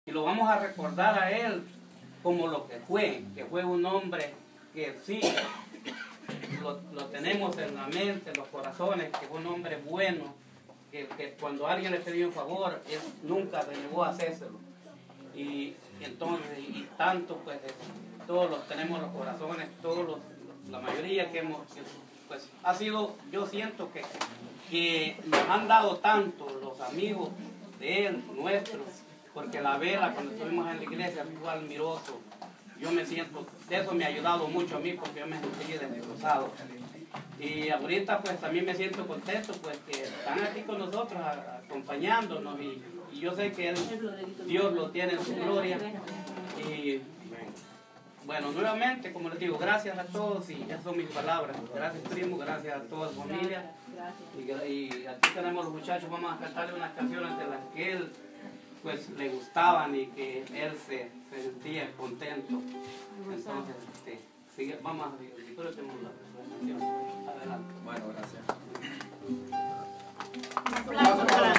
Y lo vamos a recordar a él como lo que fue un hombre que sí, lo tenemos en la mente, en los corazones, que fue un hombre bueno, que cuando alguien le pidió un favor, él nunca se negó a hacérselo. Y entonces, y tanto, pues, todos los tenemos en los corazones, la mayoría que hemos, pues, ha sido, yo siento que nos han dado tanto los amigos de él, nuestros, porque la vela, cuando estuvimos en la iglesia, fue almiroso. Yo me siento, eso me ha ayudado mucho a mí, porque yo me sentí desglosado. Y ahorita, pues, también me siento contento, pues, que están aquí con nosotros, acompañándonos, y yo sé que Dios lo tiene en su gloria. Y bueno, nuevamente, como les digo, gracias a todos, y esas son mis palabras. Gracias, primo, gracias a toda su familia. Y aquí tenemos los muchachos, vamos a cantarle unas canciones de las que él, pues, le gustaban y que él se sentía contento. Entonces, vamos a disfrutemos la canción. Adelante. Bueno, gracias.